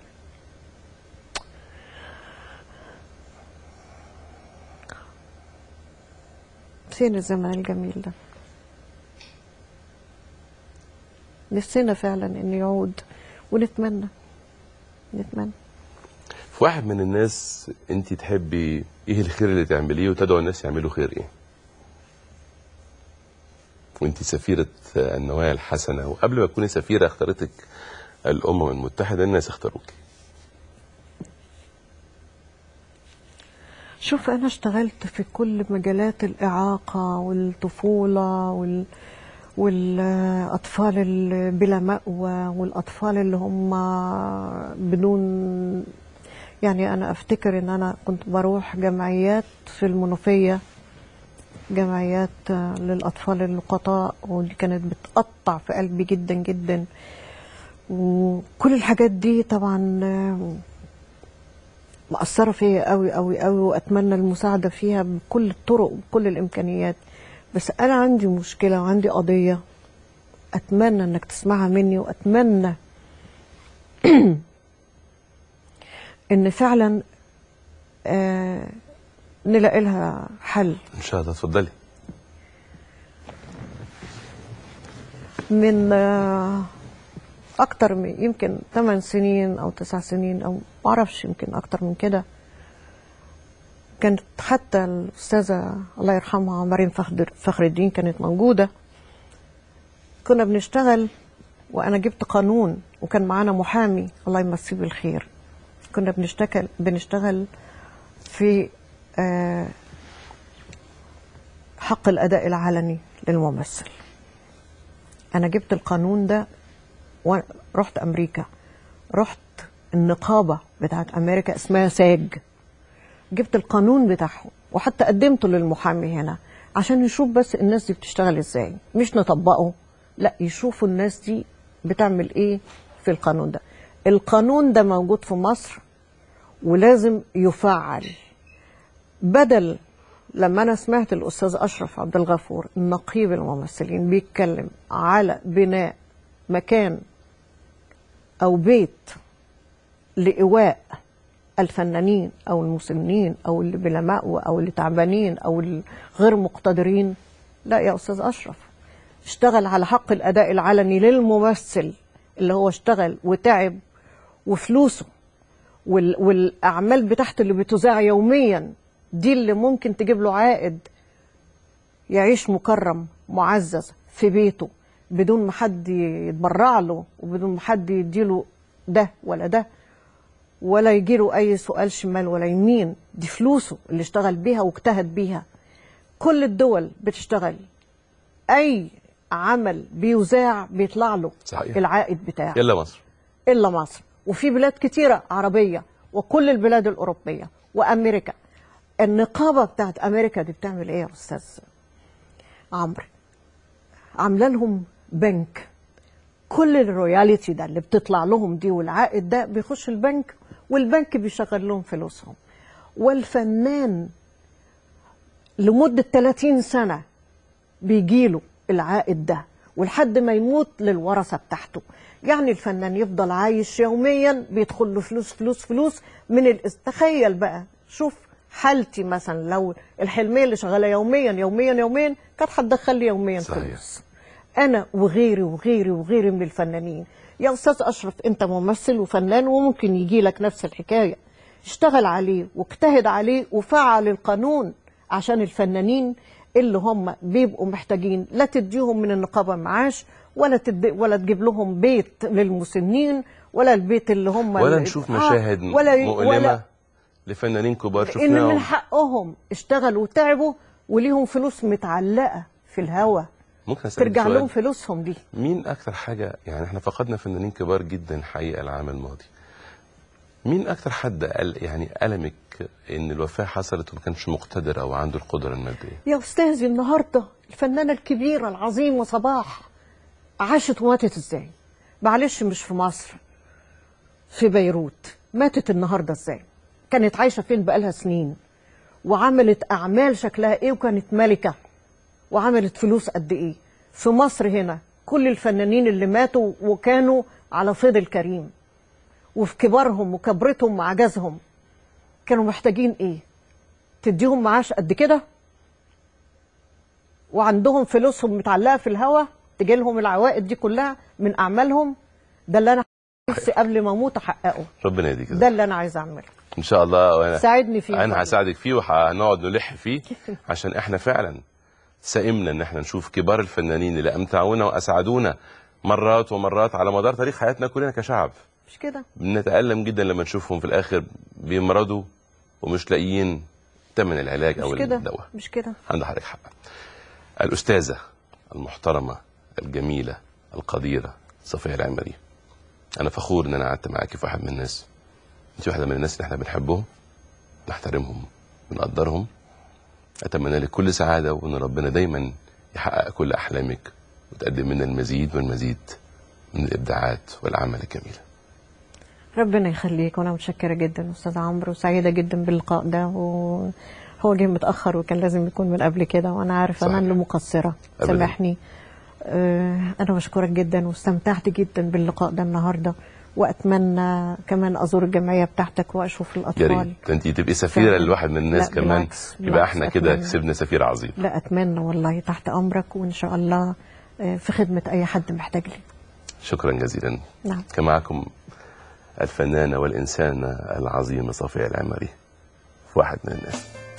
فين الزمن الجميل ده؟ نفسنا فعلا انه يعود، ونتمنى نتمنى. في واحد من الناس انت تحبي ايه الخير اللي تعمليه وتدعو الناس يعملوا خير ايه؟ وانت سفيرة النوايا الحسنة، وقبل ما تكوني سفيرة اختارتك الأمم المتحدة، الناس اختاروكي. شوف، أنا اشتغلت في كل مجالات الإعاقة والطفولة وال... والأطفال اللي بلا مأوى، والأطفال اللي هم بدون، يعني أنا أفتكر إن أنا كنت بروح جمعيات في المنوفية، جمعيات للأطفال اللقطاء، ودي كانت بتقطع في قلبي جدا جدا. وكل الحاجات دي طبعا مأثرة فيا قوي قوي قوي، وأتمنى المساعدة فيها بكل الطرق وبكل الإمكانيات. بس أنا عندي مشكلة وعندي قضية أتمنى إنك تسمعها مني، وأتمنى إن فعلا آه نلاقي لها حل. إن شاء الله. اتفضلي. من آه أكتر من يمكن ثمان سنين أو تسع سنين أو معرفش، يمكن أكتر من كده، كانت حتى الأستاذة الله يرحمها مريم فخر الدين كانت موجودة. كنا بنشتغل وأنا جبت قانون، وكان معانا محامي الله يمسيه بالخير. كنا بنشتغل بنشتغل في آه حق الأداء العلني للممثل. أنا جبت القانون ده ورحت أمريكا، رحت النقابة بتاعت أمريكا اسمها ساج، جبت القانون بتاعهم وحتى قدمته للمحامي هنا عشان يشوف بس الناس دي بتشتغل ازاي، مش نطبقه، لا يشوفوا الناس دي بتعمل ايه في القانون ده. القانون ده موجود في مصر ولازم يفعل، بدل لما أنا سمعت الأستاذ أشرف عبد الغفور نقيب الممثلين بيتكلم على بناء مكان أو بيت لإيواء الفنانين أو المسنين أو اللي بلا مأوى أو اللي تعبانين أو اللي غير مقتدرين، لا يا أستاذ أشرف، اشتغل على حق الأداء العلني للممثل اللي هو اشتغل وتعب وفلوسه وال... والأعمال بتاعته اللي بتذاع يوميا دي اللي ممكن تجيب له عائد يعيش مكرم معزز في بيته بدون ما حد يتبرع له وبدون ما حد يديله ده ولا ده ولا يجيله أي سؤال شمال ولا يمين. دي فلوسه اللي اشتغل بيها واجتهد بيها. كل الدول بتشتغل، أي عمل بيذاع بيطلع له صحيح. العائد بتاعه إلا مصر. إلا مصر، وفي بلاد كتيرة عربية وكل البلاد الأوروبية وأمريكا. النقابة بتاعت أمريكا دي بتعمل إيه يا أستاذ عمرو؟ عاملة لهم بنك، كل الروياليتي ده اللي بتطلع لهم دي والعائد ده بيخش البنك والبنك بيشغل لهم فلوسهم. والفنان لمدة ثلاثين سنة بيجيله العائد ده ولحد ما يموت للورثة بتاعته. يعني الفنان يفضل عايش يوميا بيدخل له فلوس فلوس فلوس من الاس... تخيل بقى، شوف حالتي مثلا لو الحلمية اللي شغالة يوميا يوميا يوميا كانت هتدخل لي يوميا صحيح. فلوس. أنا وغيري وغيري وغيري من الفنانين. يا أستاذ أشرف أنت ممثل وفنان وممكن يجي لك نفس الحكاية، اشتغل عليه واجتهد عليه وفعل القانون عشان الفنانين اللي هم بيبقوا محتاجين، لا تديهم من النقابة معاش ولا تدي ولا تجيب لهم بيت للمسنين ولا البيت اللي هم ولا نشوف مشاهد آه ولا مؤلمة ولا لفنانين كبار إن شفناهم. من حقهم اشتغلوا وتعبوا وليهم فلوس متعلقة في الهوا ممكن أسألك ترجع سؤال؟ لهم فلوسهم دي. مين أكتر حاجة، يعني احنا فقدنا فنانين كبار جدا حقيقة العام الماضي، مين أكتر حد قال يعني ألمك إن الوفاة حصلت وما كانش مقتدر أو عنده القدرة المادية؟ يا أستاذي النهاردة الفنانة الكبيرة العظيمة صباح عاشت وماتت إزاي؟ معلش مش في مصر، في بيروت، ماتت النهاردة إزاي؟ كانت عايشة فين بقالها سنين وعملت أعمال شكلها إيه وكانت ملكة وعملت فلوس قد إيه؟ في مصر هنا كل الفنانين اللي ماتوا وكانوا على فيض الكريم وفي كبارهم وكبرتهم وعجزهم كانوا محتاجين إيه؟ تديهم معاش قد كده وعندهم فلوسهم متعلقة في الهوا تجي لهم العوائد دي كلها من أعمالهم؟ ده اللي أنا نفسي قبل ما أموت أحققه. ربنا يهديك. ده اللي أنا عايزة أعمله إن شاء الله. وأنا ساعدني فيه. أنا هساعدك فيه وهنقعد نلح فيه عشان إحنا فعلا سئمنا إن إحنا نشوف كبار الفنانين اللي أمتعونا وأسعدونا مرات ومرات على مدار تاريخ حياتنا كلنا كشعب. مش كده؟ بنتألم جدا لما نشوفهم في الآخر بيمرضوا ومش لاقيين ثمن العلاج أو الدواء. مش كده؟ عند حضرتك حق. الأستاذة المحترمة الجميلة القديرة صفية العمري، أنا فخور إن أنا قعدت معاكي في واحد من الناس. أنت واحدة من الناس اللي إحنا بنحبهم، نحترمهم، بنقدرهم. أتمنى لك كل سعادة وإن ربنا دايما يحقق كل أحلامك وتقدم لنا المزيد والمزيد من الإبداعات والأعمال الجميلة. ربنا يخليك، وانا متشكره جدا استاذ عمرو وسعيده جدا باللقاء ده. وهو جه متاخر وكان لازم يكون من قبل كده وانا عارفه انا اللي مقصره، سامحني. آه انا بشكرك جدا واستمتعت جدا باللقاء ده النهارده، واتمنى كمان ازور الجمعيه بتاعتك واشوف الاطفال. يا ريت انت تبقي سفيره لواحد من الناس كمان، يبقى احنا كده كسبنا سفير عظيم. لا اتمنى والله، تحت امرك وان شاء الله في خدمه اي حد محتاج لي. شكرا جزيلا. نعم. كان معكم الفنانة والإنسانة العظيمة صفية العمري في واحد من الناس.